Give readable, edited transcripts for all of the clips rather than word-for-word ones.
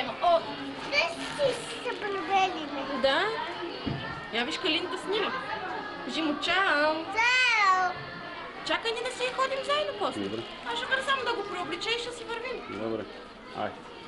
тема. О! Да си се провели. Да? Я виж Калин да снима. Кажи му чао. Чао! Чакай ни да си ходим заедно после. Добре. Аз ще бъда само да го преоблича и ще си вървим. Добре. Ай.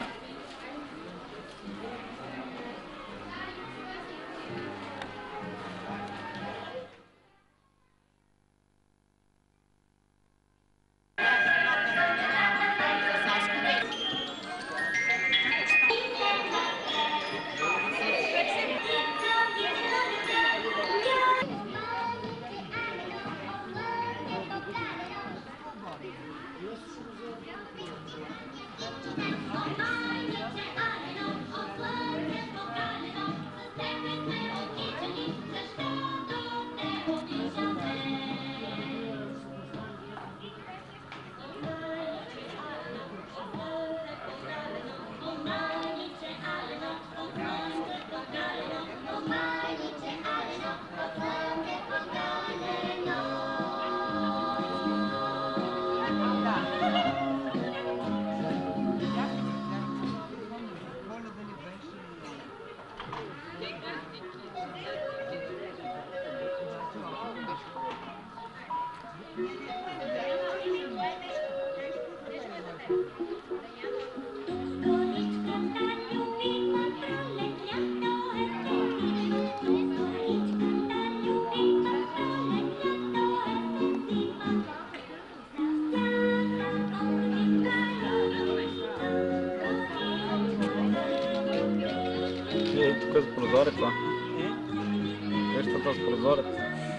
Тук с прозореца. Вещата с прозореца.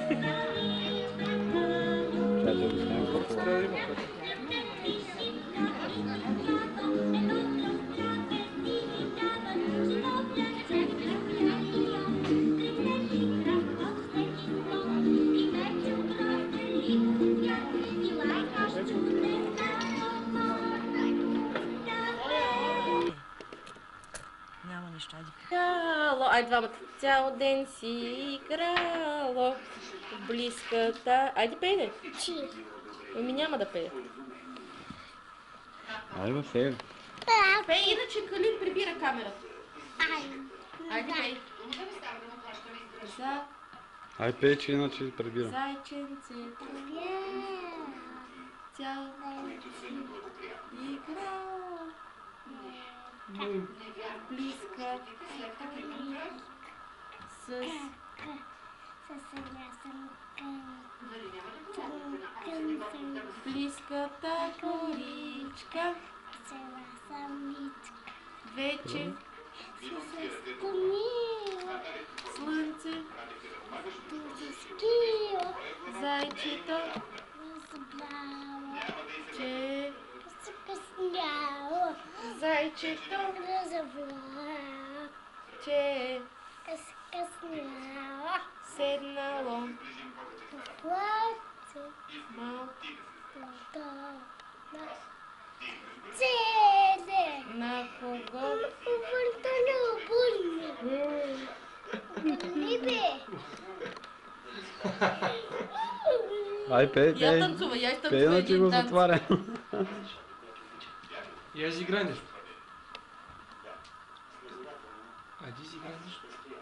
Чакай да снимам какво. Няма нищо, айде. Крало, ай двамата. Цял ден си играло. В близката... Айде пей, не? Чи. Ами няма да пее. Ай, бе, пей. Пей, иначе Калин прибира камерата. Ай. Айде пей. За Ай, пей, че иначе прибирам. зайченце. Цял ден си играло. Близка с близката коричка вече слънце зайчето че зайчето че седнало на кого? Ай, пей, Я пей. танцува, я Пей, изтанцува иначе един го танц. затваря. Я изиграй нещо. Айде изиграй нещо.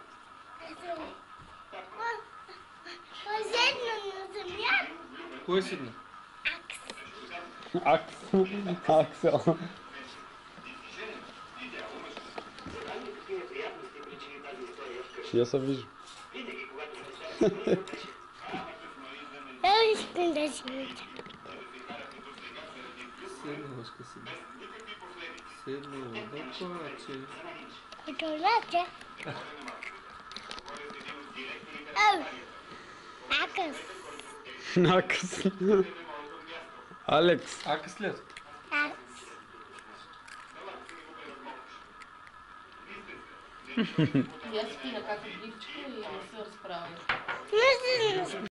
Кой е седна? Аксел. Я се виждам. Искам да си видя. Седнала ще седна. Седнала да плаче. Котолаче. Акъс. Акс. Алекс. Ака след. Я спина как дивчика и не се разправя. Не